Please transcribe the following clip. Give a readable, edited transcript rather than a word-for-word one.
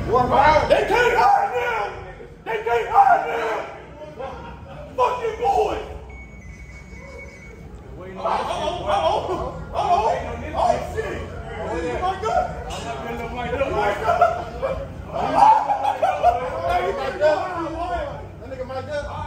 They can't hide now. They can't hide now. Fucking boy. Oh, shit. Oh, my God. That nigga Mike up.